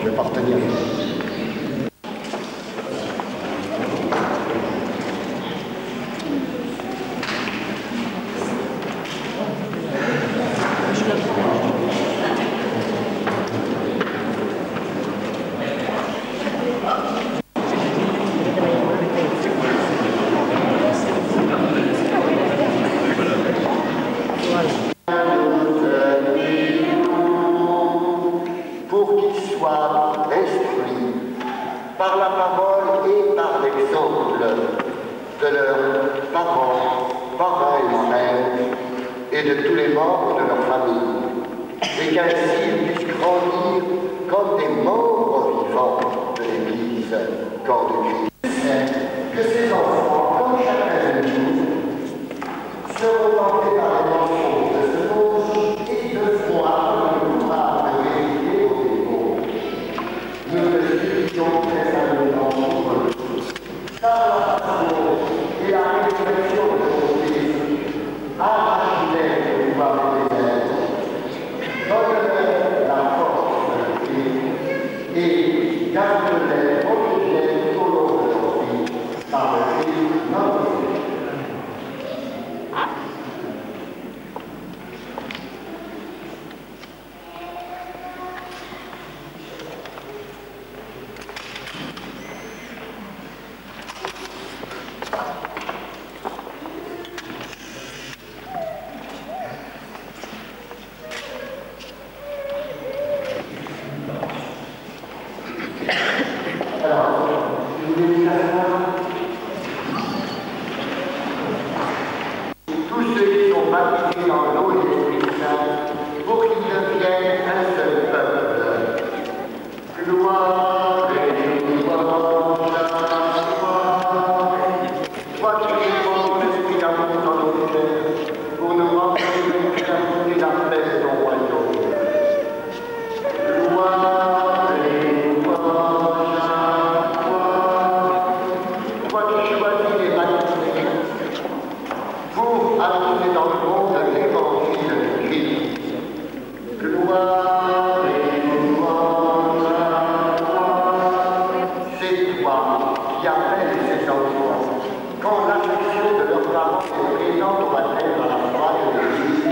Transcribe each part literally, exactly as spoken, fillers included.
je vais pas retenir. Pour qu'ils soient instruits par la parole et par l'exemple de leurs parents, parents et frères, et de tous les membres de leur famille, et qu'ainsi ils puissent grandir comme des membres vivants de l'Église, corps de Christ. Que ces enfants, comme chacun de nous, seront tentés par les mensonges de ce monde et devront apprendre le courage de vérité aux démons. Nous le supplions très humblement pour eux, par la passion et la résurrection de son Fils, arrache-les le pouvoir des ailes, donne-leur la force de Dieu et garde-les, protège-les tout au long de leur vie, par le Christ notre Dieu. Alors, je voulais vous savoir, tous ceux qui sont baptisés dans l'eau et l'Esprit Saint, pour qu'ils deviennent un seul peuple. Gloire et louange à toi. Toi qui réponds l'Esprit d'amour dans nos cœurs, pour nous remplir de clarté et la paix de ton royaume. Gloire et louange à toi. Toi qui choisis les baptisés pour annoncer dans le monde l'évangile de Christ. Gloire et louange à toi. C'est toi qui appelles ces enfants quand l'affection de leurs parents est présente au baptême dans la foi de l'Église.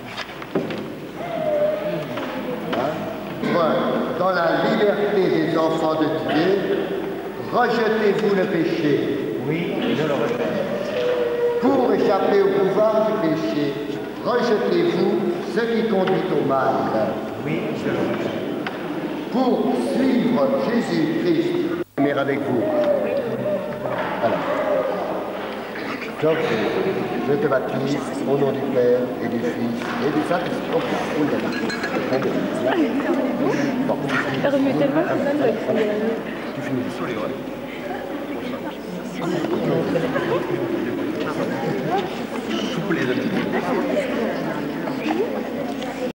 Dans la liberté des enfants de Dieu, rejetez-vous le péché. Oui, je le rejette. Pour échapper au pouvoir du péché, rejetez-vous ce qui conduit au mal. Oui, je le rejette. Pour suivre Jésus-Christ, aimer avec vous. Alors, donc, je te baptise au nom du Père et du Fils et du Saint-Esprit. Oh, oh là là. Bon. Ça remue tellement que ça me Tu finis. Tous les deux.